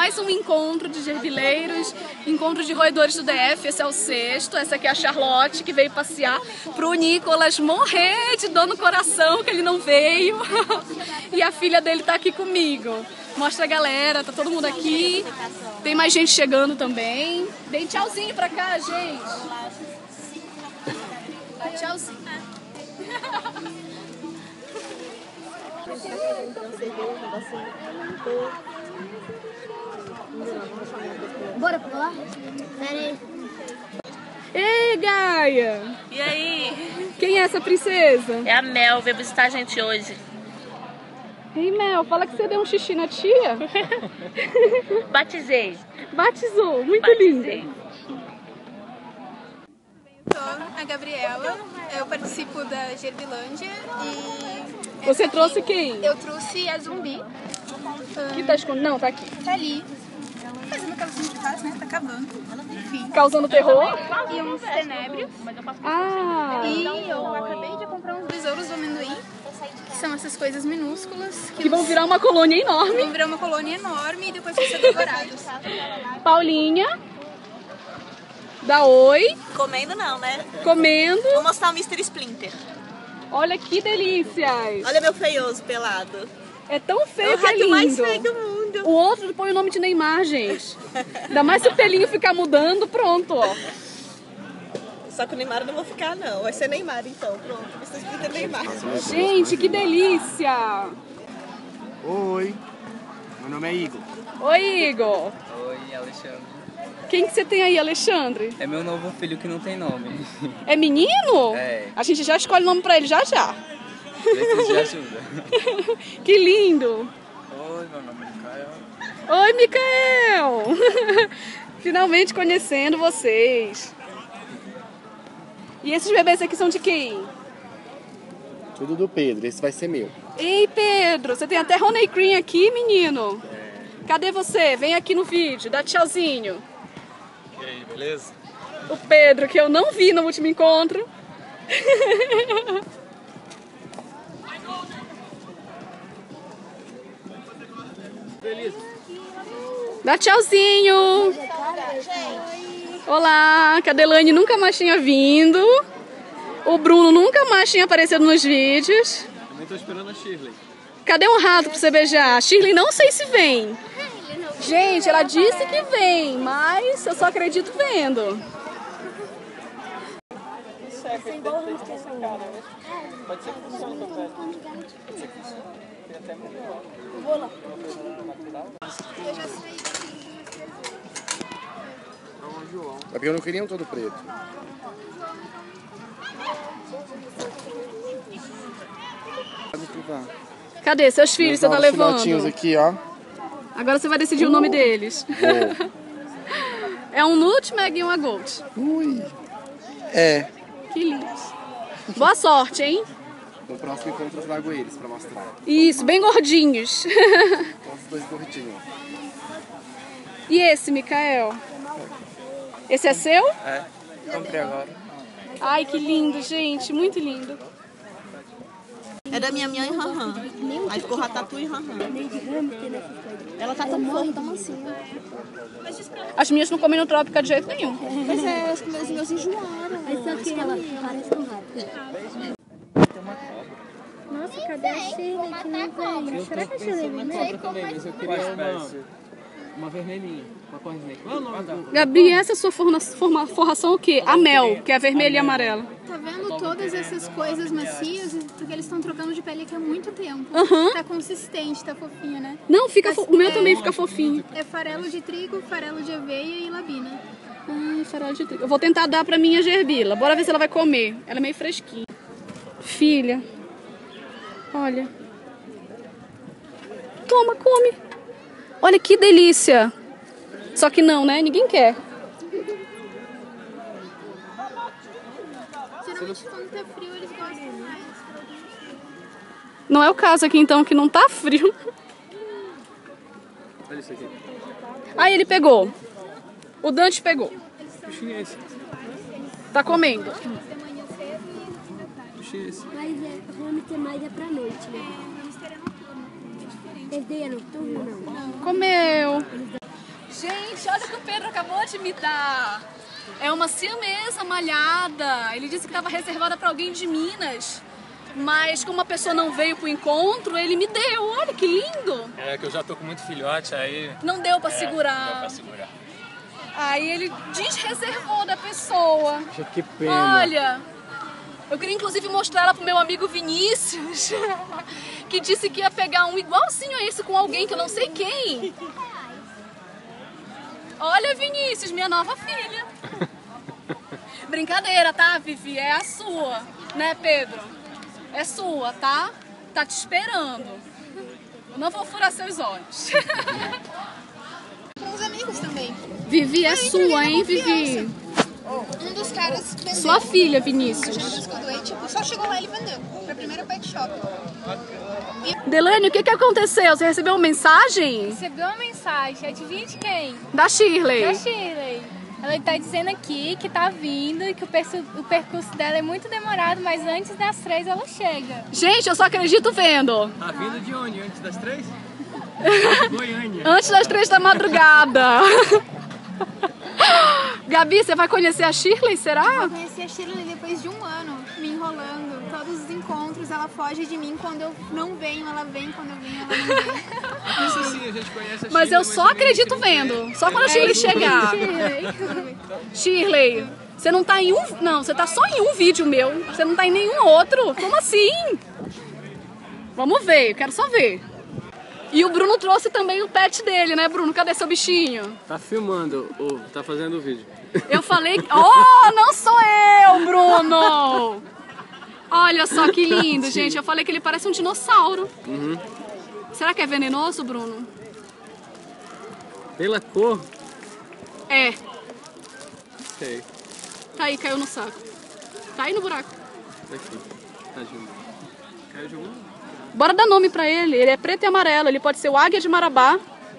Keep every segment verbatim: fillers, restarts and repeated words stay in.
mais um encontro de gerbileiros, encontro de roedores do D F, esse é o sexto, essa aqui é a Charlotte, que veio passear, pro Nicolas morrer de dor no coração que ele não veio, e a filha dele tá aqui comigo. Mostra a galera, tá todo mundo aqui, tem mais gente chegando também. Dê tchauzinho pra cá, gente. Tchauzinho. Bora pra lá? Pera aí. Ei, Gaia! E aí? Quem é essa princesa? É a Mel, veio visitar a gente hoje. Ei, Mel, fala que você deu um xixi na tia. Batizei. Batizou, muito Batizei. linda. Eu sou a Gabriela, eu participo da Gerbilândia e... Você trouxe quem? Eu trouxe a Zumbi. Que tá escondendo? Não, tá aqui. Tá ali, fazendo aquela assim que faz, né? Tá cavando. Enfim. Causando terror? E uns tenébrios. Ah! E eu acabei de comprar uns besouros do amendoim, que são essas coisas minúsculas. Que vão virar uma colônia enorme. Vão virar uma colônia enorme e depois vão ser devorados. Paulinha. Dá oi. Comendo não, né? Comendo. Vou mostrar o mister Splinter. Olha que delícias. Olha meu feioso pelado. É tão feio É o que é rato mais lindo. feio do mundo. O outro põe o nome de Neymar, gente. Ainda mais se o pelinho ficar mudando, pronto, ó. Só que o Neymar eu não vou ficar, não. Vai ser Neymar, então. Pronto, mister Splinter Neymar. Gente, que delícia. Oi, meu nome é Igor. Oi, Igor. Oi, Alexandre. Quem que você tem aí, Alexandre? É meu novo filho que não tem nome. É menino? É. A gente já escolhe o nome pra ele já já. Vê se isso já ajuda. Que lindo. Oi, meu nome é Mikael. Oi, Mikael. Finalmente conhecendo vocês. E esses bebês aqui são de quem? Tudo do Pedro, esse vai ser meu. Ei, Pedro, você tem até Honey Cream aqui, menino? Cadê você? Vem aqui no vídeo, dá tchauzinho. E aí, beleza? O Pedro, que eu não vi no último encontro. Dá tchauzinho. Olá, que a Delane nunca mais tinha vindo. O Bruno nunca mais tinha aparecido nos vídeos. Também tô esperando a Shirley. Cadê um rato pra você beijar? Shirley não sei se vem. Gente, ela disse que vem, mas eu só acredito vendo. Pode ser que funcione também. Pode ser que funcione. Tem até melhor. Vou lá. Eu já saí. É porque eu não queria um todo preto. Cadê seus filhos? Você tá levando? Aqui, ó. Agora você vai decidir uh, o nome deles. Vou. É um Nutmeg e uma Gold. Ui. É. Que lindo. Boa sorte, hein? No próximo encontro eu trago eles pra mostrar. Isso, bem gordinhos. Os dois gordinhos. E esse, Mikael? Esse é seu? É, comprei agora. Ai, que lindo, gente. Muito lindo. É da minha mãe Ranran. Aí ficou Ratatouille e Ranran. Ela tá tão fofa, tão mansinha. As minhas não comem no Trópica de jeito nenhum. Mas é, os meus, meus enjoaram. Mas só que ela parece com rato. Nossa, cadê a Shirley que não veio? Será que a Shirley na veio? cobra também, mas eu queria uma, uma vermelhinha. Uma corzinha. Qual é o nome da? Gabi, essa sua forna, forma, forração é o quê? A mel, que é a vermelha e amarela. Tá vendo todas essas coisas macias? Porque eles estão trocando de pele aqui há muito tempo. Aham. Tá consistente, tá fofinho, né? Não, fica fo- o meu também fica fofinho. É farelo de trigo, farelo de aveia e labina. Ai, farol de trigo. Eu vou tentar dar pra minha gerbila. Bora ver se ela vai comer. Ela é meio fresquinha. Filha. Olha. Toma, come. Olha que delícia. Só que não, né? Ninguém quer. Geralmente quando tá frio eles gostam mais. Não é o caso aqui então, que não tá frio. Olha isso aqui. Aí ele pegou. O Dante pegou. Que bichinho é esse? Tá comendo. De manhã cedo e no fim da tarde. Que bichinho é esse? Mas é, vamos ter mais é pra noite, né? Vamos ter noturno. É diferente. Perder é noturno, não. Comeu. Gente, olha o que o Pedro acabou de me dar. É uma siamesa malhada. Ele disse que estava reservada para alguém de Minas. Mas como a pessoa não veio pro encontro, ele me deu. Olha que lindo. É que eu já tô com muito filhote, aí... Não deu para é, segurar. Não deu pra segurar. Aí ele desreservou da pessoa. Que pena. Olha, eu queria inclusive mostrar ela pro meu amigo Vinícius, que disse que ia pegar um igualzinho a esse com alguém que eu não sei quem. Olha, Vinícius, minha nova filha. Brincadeira, tá, Vivi? É a sua, né, Pedro? É sua, tá? Tá te esperando. Eu não vou furar seus olhos. Com os amigos também. Vivi é sua, hein, Vivi? Um dos caras vendeu. Sua filha, Vinícius. Ficou doente, tipo, só chegou lá e ele vendeu. Pra primeira pet shop. Delane, o que que aconteceu? Você recebeu uma mensagem? Recebeu uma mensagem, adivinha de quem? Da Shirley. Da Shirley. Ela tá dizendo aqui que tá vindo e que o, percurso, o percurso dela é muito demorado, mas antes das três ela chega. Gente, eu só acredito vendo. Tá vindo de onde? Antes das três? Goiânia. Antes das três da madrugada. Gabi, você vai conhecer a Shirley, será? Eu conheci a Shirley depois de um ano, me enrolando. Todos os encontros, ela foge de mim. Quando eu não venho, ela vem. Quando eu venho, ela não vem. Isso sim, a gente conhece a Mas Shirley, eu só acredito vendo. Só quando a Shirley chegar. Shirley, você não tá em um... Não, você tá só em um vídeo meu. Você não tá em nenhum outro. Como assim? Vamos ver, eu quero só ver. E o Bruno trouxe também o pet dele, né, Bruno? Cadê seu bichinho? Tá filmando, ou tá fazendo o vídeo. Eu falei... Oh, não sou eu, Bruno! Olha só que lindo, gente. Eu falei que ele parece um dinossauro. Uhum. Será que é venenoso, Bruno? Pela cor? É. Sei. Tá aí, caiu no saco. Tá aí no buraco. Tá aqui. Tá junto. Caiu de um? Bora dar nome pra ele. Ele é preto e amarelo. Ele pode ser o Águia de Marabá.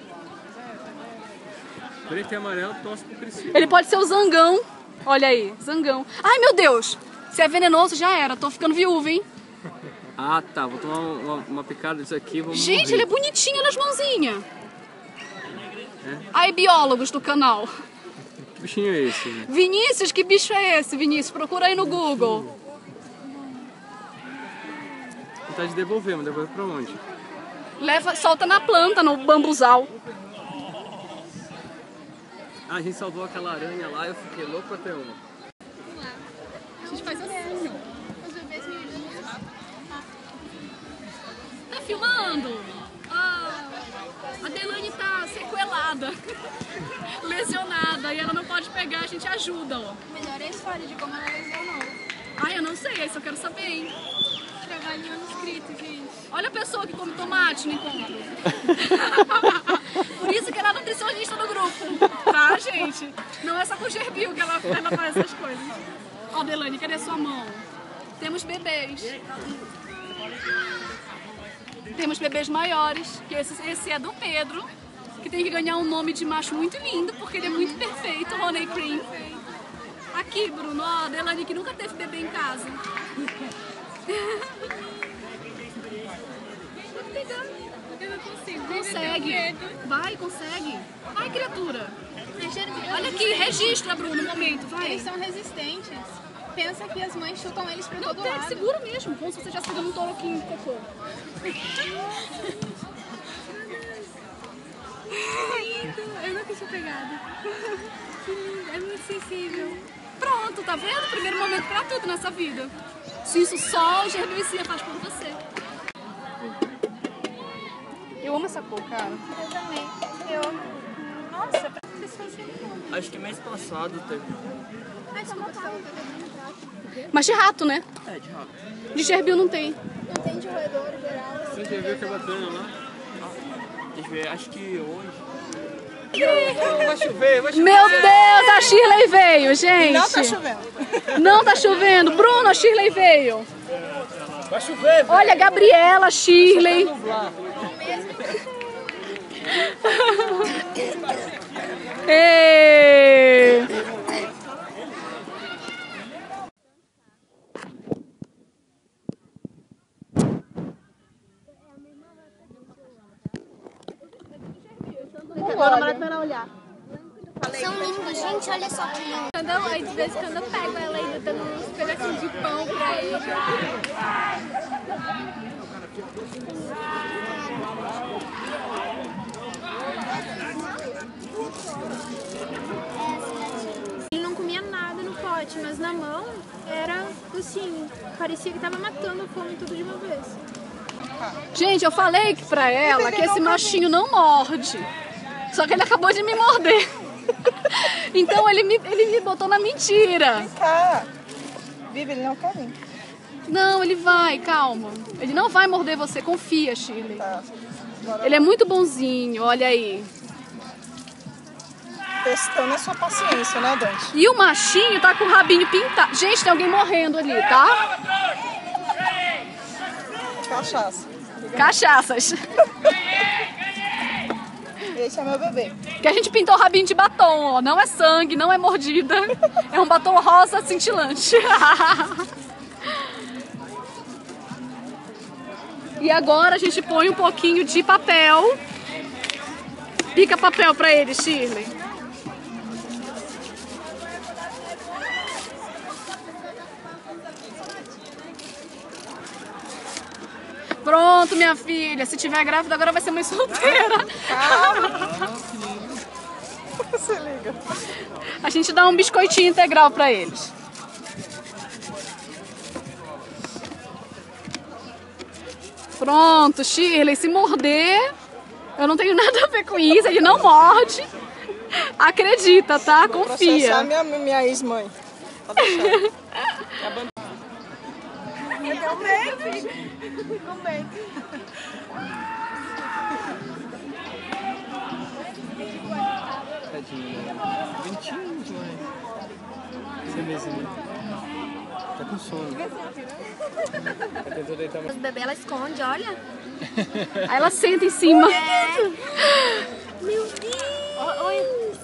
Preto e amarelo, torce pro Cristina. Ele pode ser o Zangão. Olha aí, Zangão. Ai, meu Deus. Se é venenoso, já era. Tô ficando viúva, hein? Ah, tá. Vou tomar uma, uma picada disso aqui e vou Gente, morrer. ele é bonitinho nas mãozinhas. É? Aí, biólogos do canal. Que bichinho é esse? Né? Vinícius, que bicho é esse, Vinícius? Procura aí no Google. Vontade de devolver, mas devolver pra onde? Leva, solta na planta, no bambuzal. Ah, a gente salvou aquela aranha lá e eu fiquei louco pra ter uma. A gente faz assim, ó. Os bebês me Tá filmando? Ah, a Delane tá sequelada, lesionada, e ela não pode pegar, a gente ajuda, ó. Melhor é a história de como ela lesionou. Ai, eu não sei, isso eu quero saber, hein? Trabalho manuscrito, gente. Olha a pessoa que come tomate no encontro. Por isso que ela é nutricionista do grupo, tá, gente? Não é só com o Gerbil que ela, ela faz essas coisas. Ó, Delane, cadê sua mão? Temos bebês. Temos bebês maiores, que esse, esse é do Pedro, que tem que ganhar um nome de macho muito lindo, porque ele é muito perfeito, Honey Cream. Aqui, Bruno, ó, Delane que nunca teve bebê em casa. Eu não consigo. Consegue. Vai, consegue. Vai, criatura. Olha aqui, registra, Bruno, no momento, vai. Eles são resistentes. Pensa que as mães chutam eles pra Não, todo pega, lado. segura mesmo, como se você já segurou um toroquinho de cocô. Eu nunca tinha pegado. Que lindo, é muito sensível. Pronto, tá vendo? Primeiro momento pra tudo nessa vida. Se isso só o Gerbil e Cia faz por você. Eu amo essa cor, cara. Eu também. Eu... Nossa, pra pessoas assim. Acho que mês passado teve. Ai, desculpa, tu tava Mas de rato, né? É, de rápido. De Gerbil não tem. Não tem de roedor geral. Você já viu que é bacana lá? Deixa eu ver, acho que hoje. Vai chover, vai chover. Meu Deus, a Shirley veio, gente. Não tá chovendo. Não tá chovendo. Bruno, a Shirley veio. Vai chover, velho. Olha, Gabriela, Shirley. Ê! Agora não vai olhar. Gente, olha só que lindo. Quando eu, aí, de vez em quando eu pego ela ainda dando uns pedacinhos de pão pra ele. Ele não comia nada no pote, mas na mão era assim, parecia que tava matando a fome tudo de uma vez. Gente, eu falei que pra ela que esse machinho não morde. Só que ele acabou de me morder. Então ele me, ele me botou na mentira. Vem cá. Vive, ele não quer vir. Não, ele vai, calma. Ele não vai morder você, confia, Shirley. Tá. Ele é muito bonzinho, olha aí. Testando a sua paciência, né, Dante? E o machinho tá com o rabinho pintado. Gente, tem alguém morrendo ali, tá? Cachaça. Cachaças. Esse é meu bebê. Que a gente pintou o rabinho de batom, ó. Não é sangue, não é mordida. É um batom rosa cintilante. E agora a gente põe um pouquinho de papel. Pica papel pra ele, Shirley. Pronto, minha filha. Se tiver grávida, agora vai ser mãe solteira. Você liga. A gente dá um biscoitinho integral pra eles. Pronto, Shirley. Se morder, eu não tenho nada a ver com isso. Ele não morde. Acredita, tá? Confia. Processar minha, minha ex-mãe. Tá deixando. Eu também, filho. Também. Tadinha. Ventinho, mãe. Você mesmo. Tá com sono. Tá tentando deitar mais. Os bebês, ela esconde, olha. Aí ela senta em cima. Meu Deus. Oi.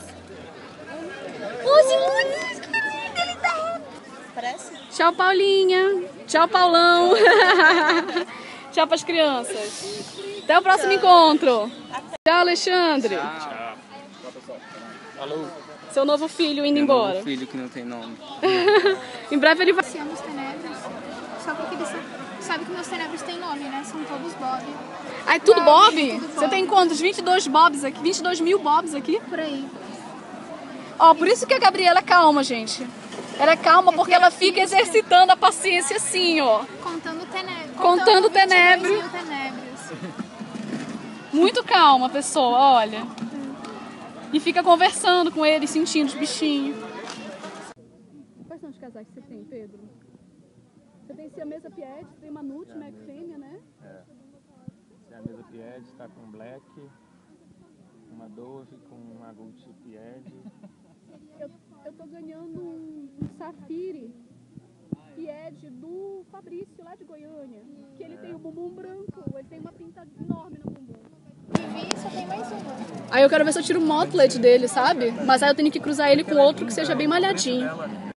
Oi, que lindo ele tá. Parece? Tchau, Paulinha. Tchau, Paulão. Tchau pras crianças. Até o próximo encontro. Tchau, Alexandre. Tchau. Alô. Seu novo filho indo Meu embora. novo filho que não tem nome. Em breve ele vai... Passeando os tenebres, só porque eles sabem que meus tenebres têm nome, né? São todos Bob. Ai, tudo Bob? Tudo Você Bob. tem quantos? vinte e dois Bobs aqui? vinte e dois mil Bobs aqui? Por aí. Ó, por isso que a Gabriela é calma, gente. Ela é calma porque ela fica exercitando a paciência assim, ó. Contando tenebres. Contando tenebres. vinte e dois mil tenebres. Muito calma a pessoa, olha. E fica conversando com ele, sentindo os bichinhos. Quais são os casais que você tem, Pedro? Você tem siamesa pied, tem manute, né, fêmea, né? É. A mesa Pied está com Black, uma Dove com uma Gucci Pied. Eu, eu tô ganhando um, um Safiri Pied do Fabrício, lá de Goiânia. Que ele tem o bumbum branco, ele tem uma pinta enorme no bumbum. Vivi, só tem mais uma. Aí eu quero ver se eu tiro o motlet dele, sabe? Mas aí eu tenho que cruzar ele com outro que seja bem malhadinho.